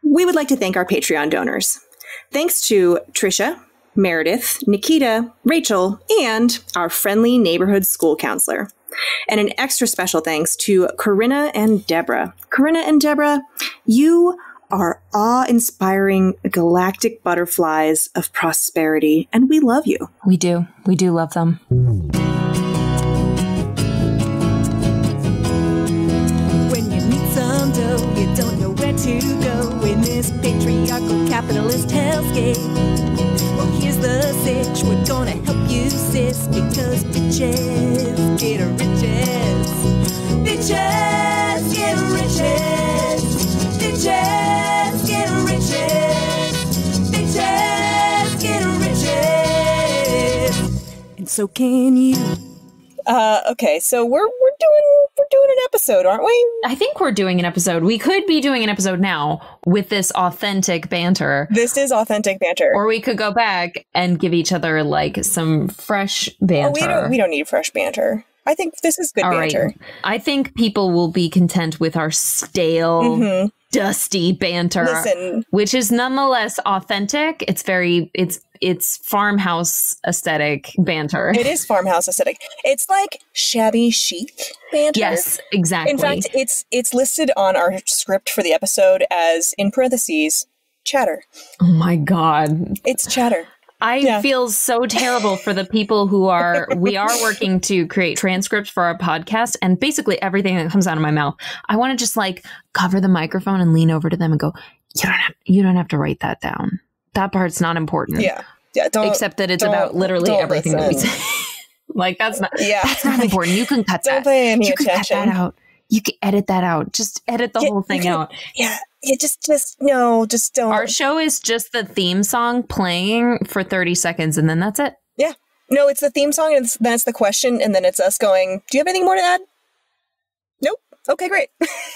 we would like to thank our Patreon donors. Thanks to Trisha, Meredith, Nikita, Rachel, and our friendly neighborhood school counselor. And an extra special thanks to Corinna and Deborah. Corinna and Deborah, you are awe-inspiring galactic butterflies of prosperity, and we love you. We do. We do love them. When you need some dough, you don't know where to go in this patriarchal capitalist hellscape. Well, here's the sitch. We're gonna help you, sis, because bitches get riches. Bitches get riches. Bitches get riches. Bitches get riches. And so can you. Okay, so we're doing an episode, aren't we? I think we're doing an episode. We could be doing an episode now with this authentic banter. This is authentic banter. Or we could go back and give each other like some fresh banter. Oh, we don't need fresh banter. I think this is good banter. Right. I think people will be content with our stale, dusty banter, Listen. which is nonetheless authentic. It's farmhouse aesthetic banter. It is farmhouse aesthetic. It's like shabby chic banter. Yes, exactly. In fact, it's listed on our script for the episode as, in parentheses, chatter. Oh my God. It's chatter. I feel so terrible for the people who we are working to create transcripts for our podcast, and basically everything that comes out of my mouth, I want to just like cover the microphone and lean over to them and go, you don't have to write that down. That part's not important. Yeah. Except that it's about literally everything that we say. Like that's not important. You can cut that. Don't pay any attention. Cut that out. You can edit that out. Just edit the whole thing out. Yeah. Just don't. Our show is just the theme song playing for 30 seconds and then that's it. Yeah. No, it's the theme song and then it's the question and then it's us going, do you have anything more to add? Nope. Okay, great.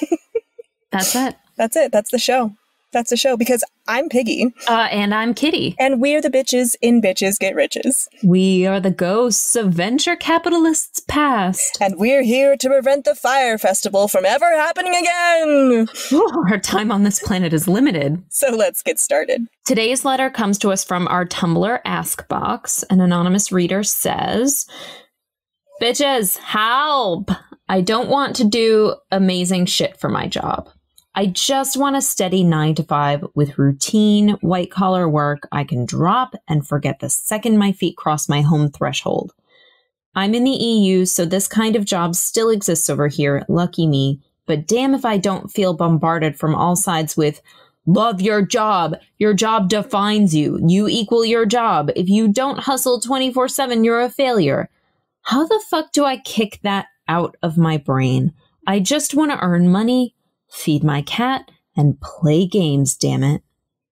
That's it. That's it. That's the show. That's the show because I'm Piggy. And I'm Kitty. And we're the bitches in Bitches Get Riches. We are the ghosts of venture capitalists past. And we're here to prevent the Fire Festival from ever happening again. Our time on this planet is limited. So let's get started. Today's letter comes to us from our Tumblr Ask Box. An anonymous reader says, "Bitches, help! I don't want to do amazing shit for my job. I just want a steady 9-to-5 with routine, white-collar work I can drop and forget the second my feet cross my home threshold. I'm in the EU, so this kind of job still exists over here, lucky me, but damn if I don't feel bombarded from all sides with, love your job defines you, you equal your job, if you don't hustle 24/7, you're a failure. How the fuck do I kick that out of my brain? I just want to earn money, feed my cat, and play games, damn it."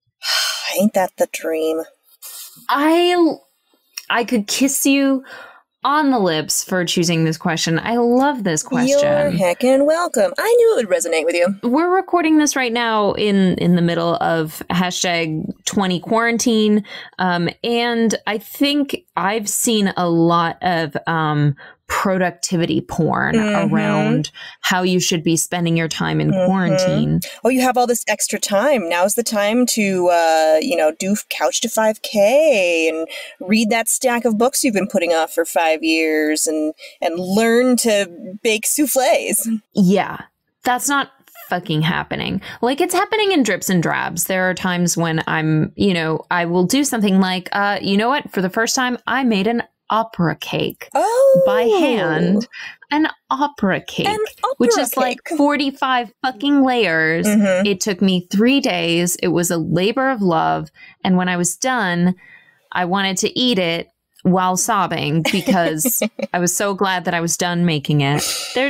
Ain't that the dream? I could kiss you on the lips for choosing this question. I love this question. You're heckin' welcome. I knew it would resonate with you. We're recording this right now in the middle of #20 quarantine. And I think I've seen a lot of productivity porn around how you should be spending your time in quarantine. Oh, you have all this extra time. Now's the time to, do Couch to 5K and read that stack of books you've been putting off for 5 years and learn to bake souffles. Yeah, that's not fucking happening. Like, it's happening in drips and drabs. There are times when I will do something like, you know what? For the first time, I made an opera cake by hand. An opera cake, which is like 45 fucking layers. It took me 3 days. It was a labor of love. And when I was done, I wanted to eat it while sobbing because I was so glad that I was done making it.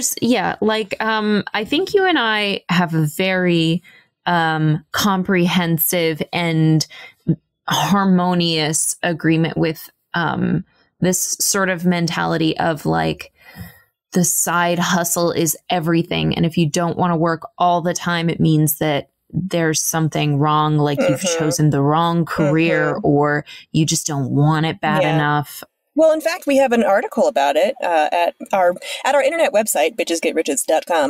I think you and I have a very comprehensive and harmonious agreement with this sort of mentality of like, the side hustle is everything. And if you don't want to work all the time, it means that there's something wrong, like you've chosen the wrong career or you just don't want it bad enough. Well, in fact, we have an article about it at our internet website, bitchesgetriches.com.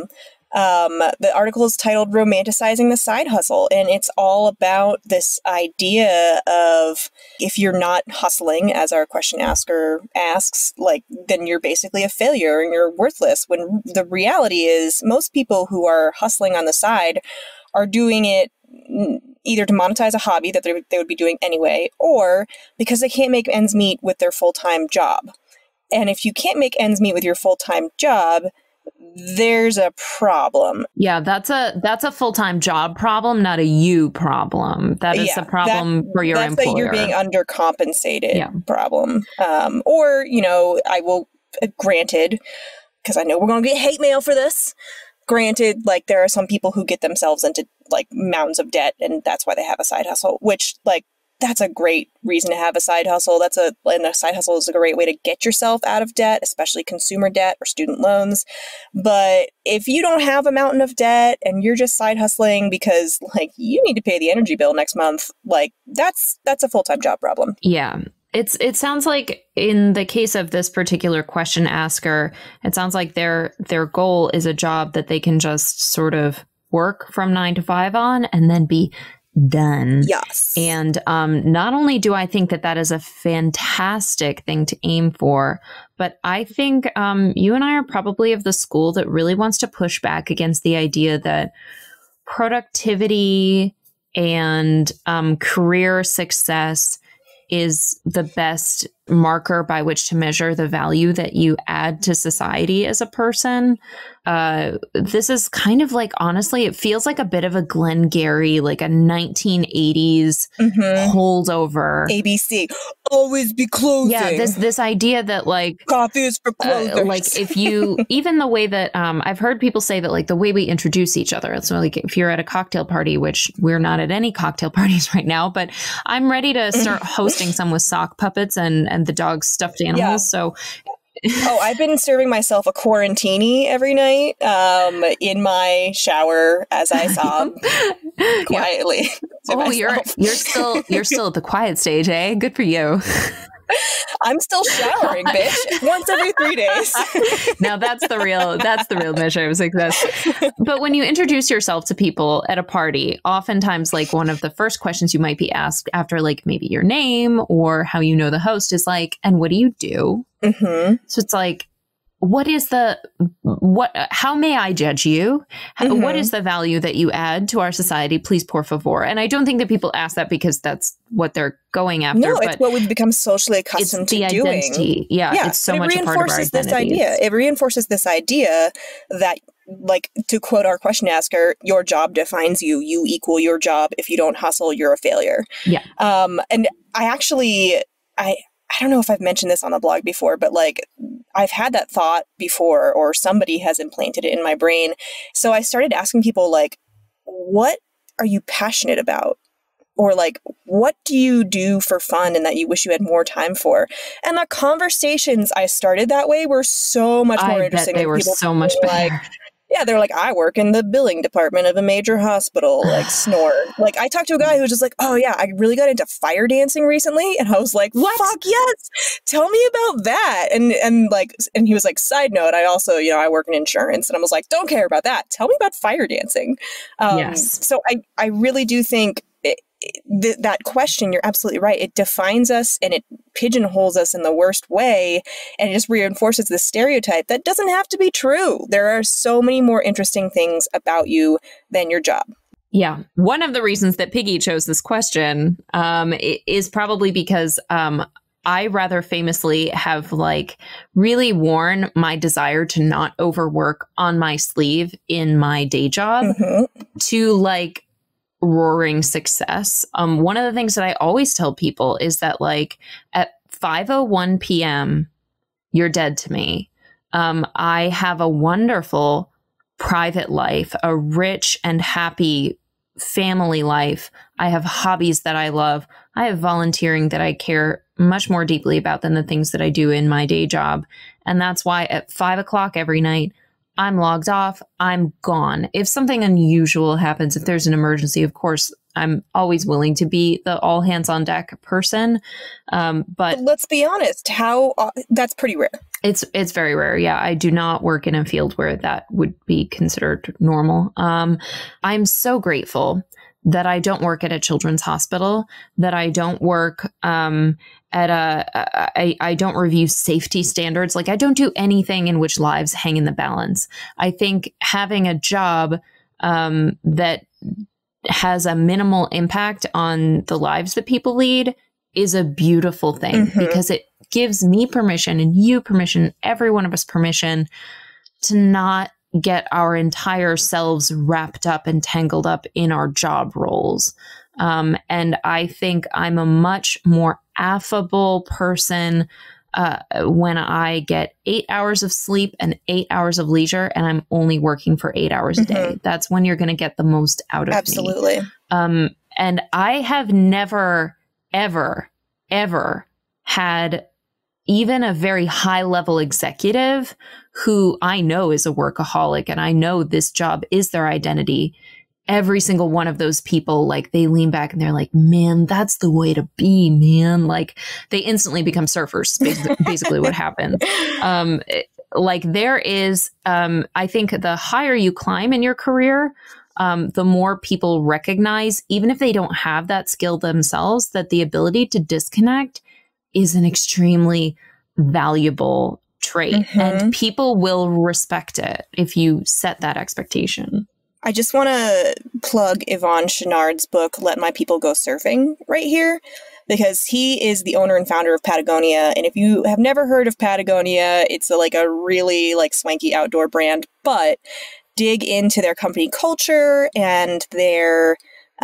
The article is titled Romanticizing the Side Hustle, and it's all about this idea of if you're not hustling, as our question asker asks, like, then you're basically a failure and you're worthless, when the reality is most people who are hustling on the side are doing it either to monetize a hobby that they would be doing anyway, or because they can't make ends meet with their full-time job. And if you can't make ends meet with your full-time job, there's a problem. Yeah, that's a full-time job problem, not a you problem. That is a problem for your employer. That's that you're being undercompensated problem. Or, I will, granted, because I know we're going to get hate mail for this. Granted, like, there are some people who get themselves into like mountains of debt, and that's why they have a side hustle, which, like, that's a great reason to have a side hustle. And a side hustle is a great way to get yourself out of debt, especially consumer debt or student loans. But if you don't have a mountain of debt and you're just side hustling because, like, you need to pay the energy bill next month, like, that's a full-time job problem. Yeah. It sounds like in the case of this particular question asker, it sounds like their goal is a job that they can just sort of work from 9 to 5 on and then be done. Yes. And not only do I think that is a fantastic thing to aim for, but I think you and I are probably of the school that really wants to push back against the idea that productivity and career success is the best marker by which to measure the value that you add to society as a person. This is kind of like, honestly, it feels like a bit of a Glengarry, like a 1980s holdover. ABC, always be closing. Yeah, this idea that, like, coffee is for closers. Like, if you, even the way that I've heard people say that, like, the way we introduce each other, so like if you're at a cocktail party, which we're not at any cocktail parties right now, but I'm ready to start hosting some with sock puppets and the dog's stuffed animals. Yeah. So I've been serving myself a quarantini every night in my shower as I sob quietly. You're still at the quiet stage, eh? Good for you. I'm still showering, bitch, once every 3 days. Now that's the real measure of success. But when you introduce yourself to people at a party, oftentimes, like, one of the first questions you might be asked after, like, maybe your name or how you know the host is like, and what do you do? Mm-hmm. So it's like, how may I judge you? What is the value that you add to our society? Please, por favor. And I don't think that people ask that because that's what they're going after. No, it's what we've become socially accustomed to doing. Identity. Yeah, it's so much a part of our identity. It reinforces this idea that, like, to quote our question asker, your job defines you. You equal your job. If you don't hustle, you're a failure. Yeah. And I don't know if I've mentioned this on the blog before, but, like, I've had that thought before, or somebody has implanted it in my brain. So I started asking people, like, what are you passionate about? Or, like, what do you do for fun and that you wish you had more time for? And the conversations I started that way were so much more interesting. They were so much better. Like, yeah, they're like, I work in the billing department of a major hospital, like, snore. Like, I talked to a guy who was just like, oh yeah, I really got into fire dancing recently. And I was like, what? Fuck yes. Tell me about that. And he was like, side note, I also, I work in insurance. And I was like, don't care about that. Tell me about fire dancing. Yes. So I really do think that question, you're absolutely right. It defines us and it pigeonholes us in the worst way. And it just reinforces the stereotype that doesn't have to be true. There are so many more interesting things about you than your job. Yeah. One of the reasons that Piggy chose this question is probably because I rather famously have, like, really worn my desire to not overwork on my sleeve in my day job to, like, roaring success. One of the things that I always tell people is that, like, at 5:01 p.m., you're dead to me. I have a wonderful private life, a rich and happy family life. I have hobbies that I love. I have volunteering that I care much more deeply about than the things that I do in my day job. And that's why at 5 o'clock every night, I'm logged off. I'm gone. If something unusual happens, if there's an emergency, of course, I'm always willing to be the all hands on deck person. But let's be honest, that's pretty rare. It's very rare. Yeah, I do not work in a field where that would be considered normal. I'm so grateful that I don't work at a children's hospital, that I don't work I don't review safety standards. Like, I don't do anything in which lives hang in the balance. I think having a job that has a minimal impact on the lives that people lead is a beautiful thing, because it gives me permission and you permission, every one of us permission to not get our entire selves wrapped up and tangled up in our job roles. And I think I'm a much more affable person when I get 8 hours of sleep and 8 hours of leisure, and I'm only working for 8 hours a day. That's when you're going to get the most out of me. Absolutely. And I have never, ever had even a very high level executive who I know is a workaholic and I know this job is their identity. Every single one of those people, like, they lean back and they're like, man, that's the way to be, man. Like, they instantly become surfers, basically what happens. Like, there is, I think the higher you climb in your career, the more people recognize, even if they don't have that skill themselves, that the ability to disconnect is an extremely valuable trait. And people will respect it if you set that expectation. I just want to plug Yvon Chouinard's book, Let My People Go Surfing, right here, because he is the owner and founder of Patagonia. And if you have never heard of Patagonia, it's a really swanky outdoor brand, but dig into their company culture and their,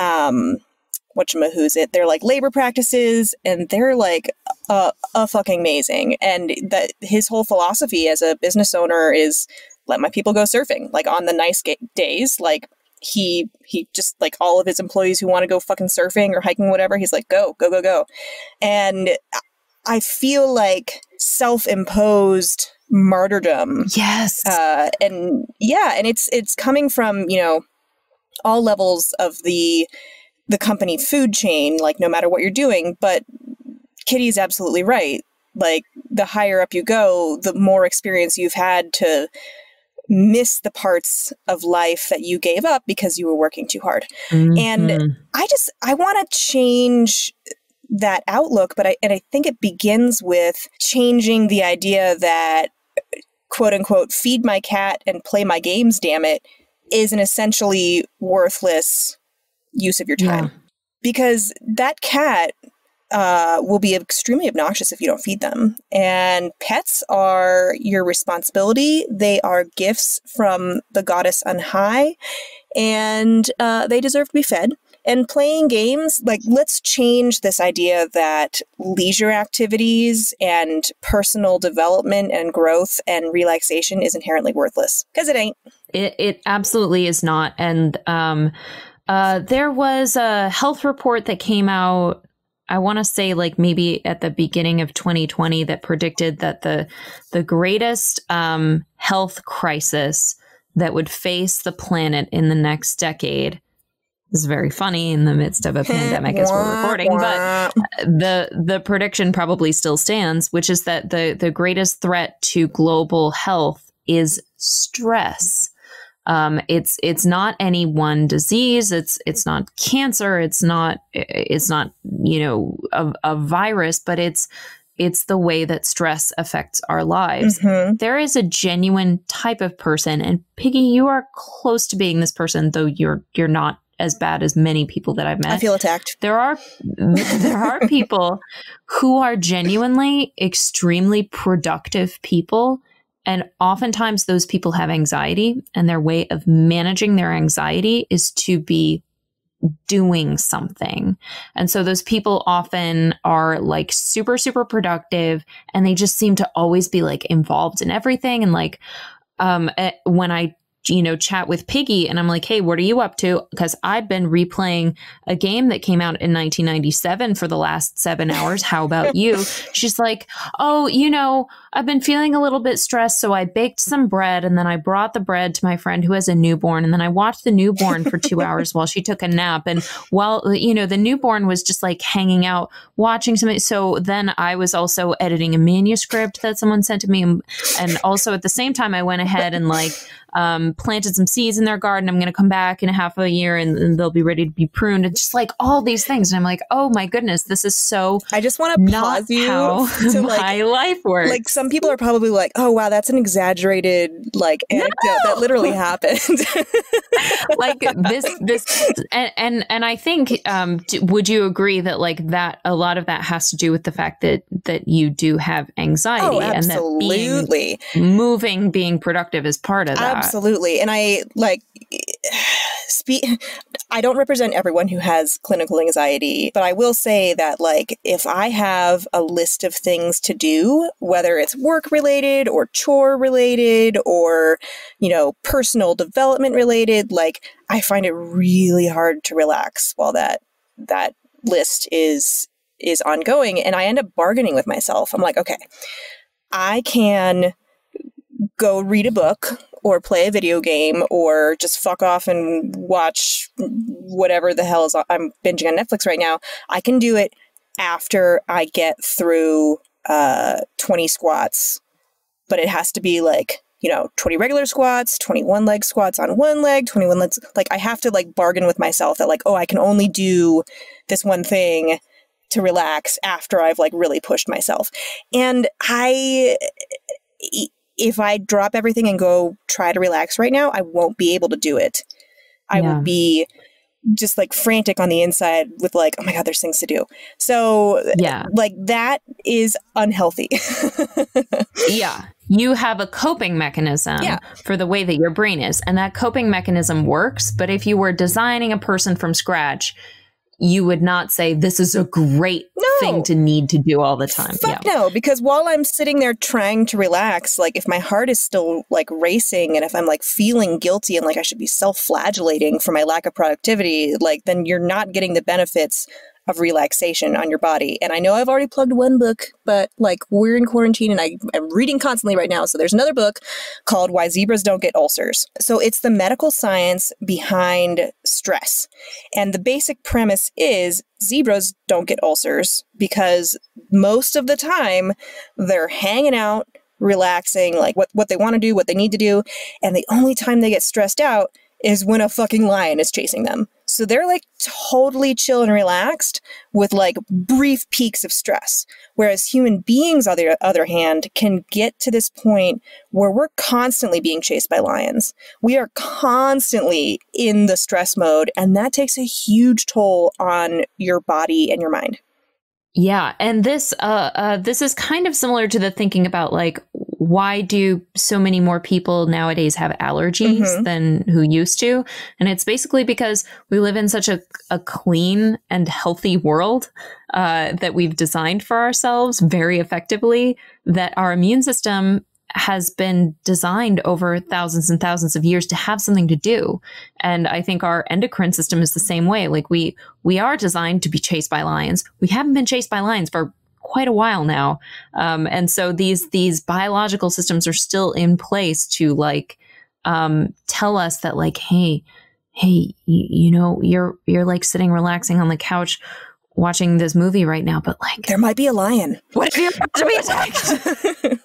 their labor practices, and they're fucking amazing. And that his whole philosophy as a business owner is let my people go surfing. Like, on the nice days, he just, all of his employees who want to go fucking surfing or hiking, whatever, he's like, go. And I feel like self-imposed martyrdom. Yes. And it's coming from, all levels of the company food chain, no matter what you're doing. But Kitty's absolutely right. The higher up you go, the more experience you've had to miss the parts of life that you gave up because you were working too hard. And I want to change that outlook, but I think it begins with changing the idea that, quote unquote, feed my cat and play my games, damn it, is an essentially worthless use of your time. Yeah. Because that cat will be extremely obnoxious if you don't feed them. And pets are your responsibility. They are gifts from the goddess on high, and they deserve to be fed. And playing games, let's change this idea that leisure activities and personal development and growth and relaxation is inherently worthless, because it ain't. It absolutely is not. And there was a health report that came out, I want to say maybe at the beginning of 2020, that predicted that the greatest health crisis that would face the planet in the next decade is very funny in the midst of a pandemic as we're recording, but the prediction probably still stands, which is that the greatest threat to global health is stress. It's not any one disease. It's not cancer. It's not a virus, but it's the way that stress affects our lives. There is a genuine type of person, and Piggy, you are close to being this person, though you're not as bad as many people that I've met. I feel attacked. There are people who are genuinely extremely productive people. And oftentimes those people have anxiety, and their way of managing their anxiety is to be doing something. And so those people often are super, super productive, and they just seem to always be involved in everything. And when I chat with Piggy, and I'm like, hey, what are you up to? Because I've been replaying a game that came out in 1997 for the last 7 hours. How about you? She's like, oh, I've been feeling a little bit stressed, so I baked some bread, and then I brought the bread to my friend who has a newborn, and then I watched the newborn for 2 hours while she took a nap. And while, the newborn was just like hanging out, watching something. So then I was also editing a manuscript that someone sent to me. And also at the same time, I went ahead and planted some seeds in their garden. I'm going to come back in a half a year and they'll be ready to be pruned, and just like all these things. And I'm like, oh my goodness, this is so. I just want to pause you to my life works. Like, some people are probably like, oh wow, that's an exaggerated anecdote that literally happened. Like this, and I think, would you agree that that a lot of that has to do with the fact that you do have anxiety, and that being productive is part of that. Absolutely. And I I don't represent everyone who has clinical anxiety, but I will say that if I have a list of things to do, whether it's work related or chore related or, personal development related, I find it really hard to relax while that list is ongoing. And I end up bargaining with myself. I'm like, okay, I can go read a book or play a video game or just fuck off and watch whatever the hell I'm binging on Netflix right now. I can do it after I get through 20 squats, but it has to be 20 regular squats, 21 leg squats on one leg, 21 legs. I have to bargain with myself that I can only do this one thing to relax after I've really pushed myself. And if I drop everything and go try to relax right now, I won't be able to do it. I will be just frantic on the inside with oh my God, there's things to do. So that is unhealthy. Yeah. You have a coping mechanism for the way that your brain is, and that coping mechanism works. But if you were designing a person from scratch, you would not say this is a great thing to need to do all the time. Fuck no, because while I'm sitting there trying to relax, if my heart is still racing, and if I'm feeling guilty and I should be self-flagellating for my lack of productivity, then you're not getting the benefits of relaxation on your body. And I know I've already plugged one book, but we're in quarantine and I'm reading constantly right now. So there's another book called Why Zebras Don't Get Ulcers. So it's the medical science behind stress. And the basic premise is zebras don't get ulcers because most of the time they're hanging out, relaxing, what they want to do, what they need to do. And the only time they get stressed out is when a fucking lion is chasing them. So they're totally chill and relaxed with brief peaks of stress. Whereas human beings, on the other hand, can get to this point where we're constantly being chased by lions. We are constantly in the stress mode, and that takes a huge toll on your body and your mind. Yeah, and this is kind of similar to the thinking about why do so many more people nowadays have allergies than who used to? And it's basically because we live in such a clean and healthy world that we've designed for ourselves very effectively, that our immune system has been designed over thousands and thousands of years to have something to do. And I think our endocrine system is the same way. We are designed to be chased by lions. We haven't been chased by lions for quite a while now. And so these biological systems are still in place to tell us that hey, you're sitting relaxing on the couch watching this movie right now, but there might be a lion. What if you're about to be attacked?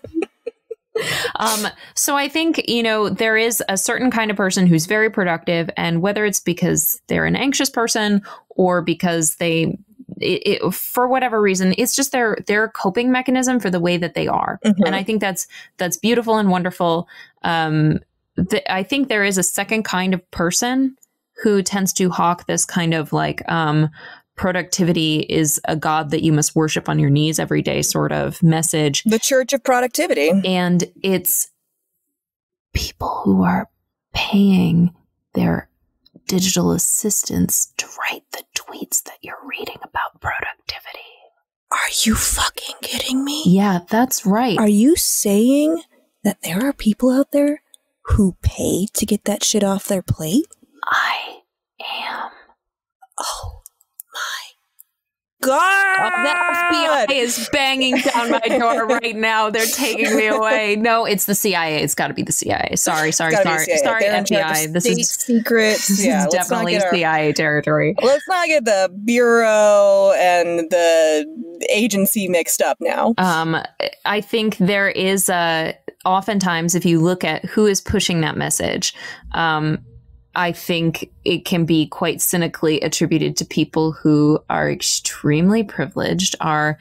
So I think, there is a certain kind of person who's very productive, and whether it's because they're an anxious person or because for whatever reason, it's just their coping mechanism for the way that they are. And I think that's beautiful and wonderful. I think there is a second kind of person who tends to hawk this kind of productivity is a god that you must worship on your knees every day sort of message. The Church of Productivity. And it's people who are paying their digital assistants to write the tweets that you're reading about productivity. Are you fucking kidding me? Yeah, that's right. Are you saying that there are people out there who pay to get that shit off their plate? I am. Oh my God! The FBI is banging down my door right now. They're taking me away. No, it's the CIA. It's got to be the CIA. Sorry, FBI. This is secrets. This is definitely CIA territory. Let's not get the bureau and the agency mixed up now. I think there is oftentimes, if you look at who is pushing that message, I think it can be quite cynically attributed to people who are extremely privileged, are,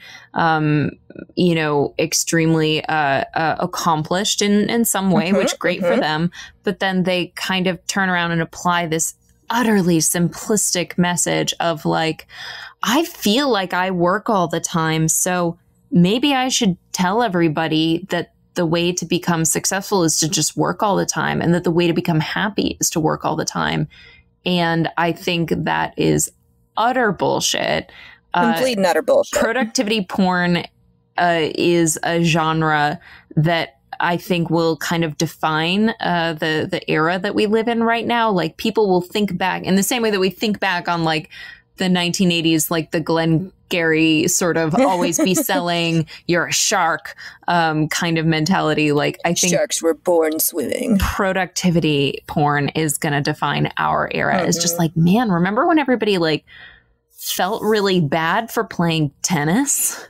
extremely accomplished in some way, which great for them. But then they kind of turn around and apply this utterly simplistic message of like, I feel like I work all the time, so maybe I should tell everybody that the way to become successful is to just work all the time, and that the way to become happy is to work all the time. And I think that is utter bullshit. Complete and utter bullshit. Productivity porn is a genre that I think will kind of define the era that we live in right now. Like, people will think back in the same way that we think back on like the 1980s, like the Glengarry sort of always be selling, you're a shark kind of mentality. Like, I think sharks were born swimming. Productivity porn is going to define our era. It's just like, man, remember when everybody like felt really bad for playing tennis?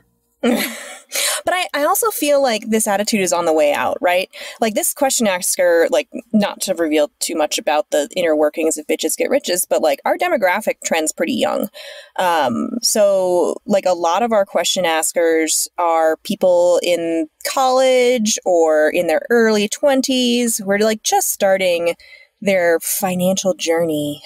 But I also feel like this attitude is on the way out, right? Like, this question asker, like, not to reveal too much about the inner workings of Bitches Get Riches, but like, our demographic trend's pretty young. So like, a lot of our question askers are people in college or in their early 20s who are like just starting their financial journey,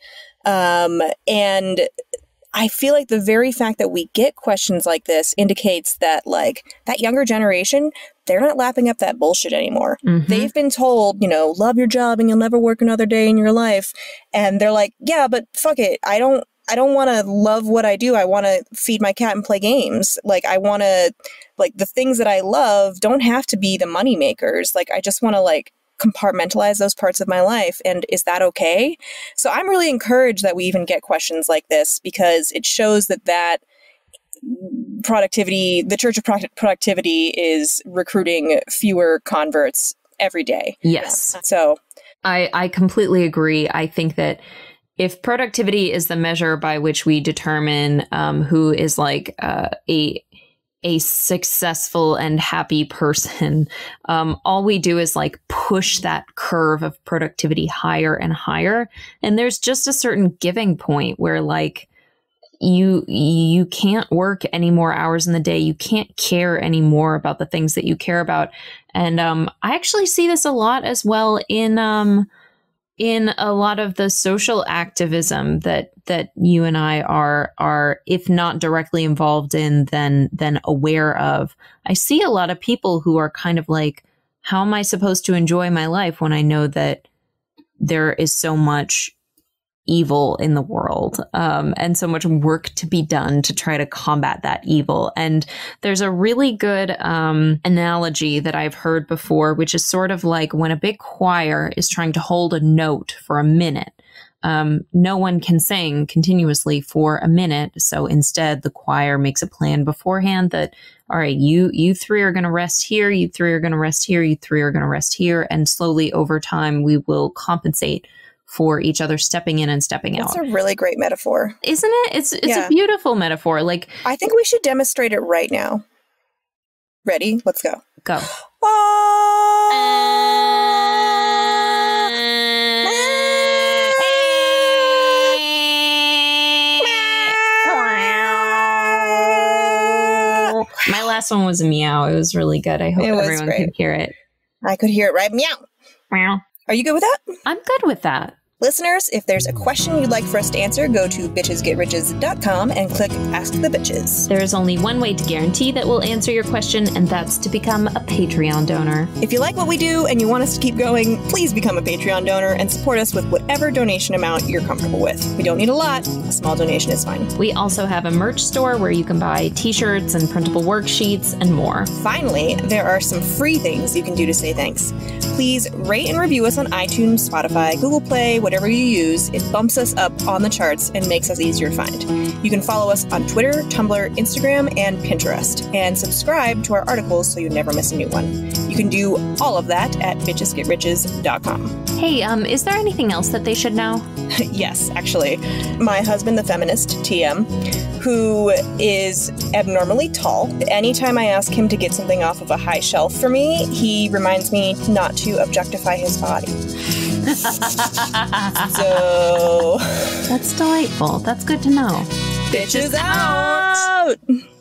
#. And I feel like the very fact that we get questions like this indicates that like that younger generation, they're not lapping up that bullshit anymore. They've been told, love your job and you'll never work another day in your life. And they're like, yeah, but fuck it. I don't want to love what I do. I want to feed my cat and play games. Like, I want to, like, the things that I love don't have to be the money makers. Like, I just want to like compartmentalize those parts of my life. And is that okay? So I'm really encouraged that we even get questions like this, because it shows that productivity, the Church of Productivity, is recruiting fewer converts every day. Yes. So I completely agree. I think that if productivity is the measure by which we determine who is like a successful and happy person, all we do is like push that curve of productivity higher and higher. And there's just a certain giving point where like you can't work any more hours in the day. You can't care anymore about the things that you care about. And I actually see this a lot as well in a lot of the social activism that you and I are, if not directly involved in, then aware of. I see a lot of people who are kind of like, how am I supposed to enjoy my life when I know that there is so much evil in the world, and so much work to be done to try to combat that evil. And there's a really good analogy that I've heard before, which is sort of like when a big choir is trying to hold a note for a minute. No one can sing continuously for a minute. So instead, the choir makes a plan beforehand that, all right, you three are going to rest here, you three are going to rest here, you three are going to rest here. And slowly over time, we will compensate for each other stepping in and stepping out. That's a really great metaphor. Isn't it? It's a beautiful metaphor. Like, I think we should demonstrate it right now. Ready? Let's go. Go. My last one was a meow. It was really good. I hope everyone could hear it. I could hear it, right? Meow. Meow. Are you good with that? I'm good with that. Listeners, if there's a question you'd like for us to answer, go to bitchesgetriches.com and click Ask the Bitches. There is only one way to guarantee that we'll answer your question, and that's to become a Patreon donor. If you like what we do and you want us to keep going, please become a Patreon donor and support us with whatever donation amount you're comfortable with. We don't need a lot. A small donation is fine. We also have a merch store where you can buy t-shirts and printable worksheets and more. Finally, there are some free things you can do to say thanks. Please rate and review us on iTunes, Spotify, Google Play, whatever you use. It bumps us up on the charts and makes us easier to find. You can follow us on Twitter, Tumblr, Instagram, and Pinterest, and subscribe to our articles so you never miss a new one. You can do all of that at bitchesgetriches.com. Hey, is there anything else that they should know? Yes, actually. My husband, the feminist, TM, who is abnormally tall. Anytime I ask him to get something off of a high shelf for me, he reminds me not to objectify his body. So... That's delightful. That's good to know. Bitches out!